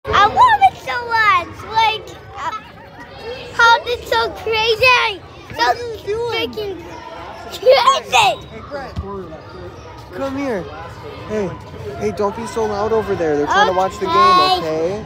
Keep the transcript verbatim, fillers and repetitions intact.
I love it so much. Like, uh, how it's so crazy. What So are you doing? freaking crazy. Hey, Greg. Come here. Hey, hey, don't be so loud over there. They're trying to watch the game, Okay. okay?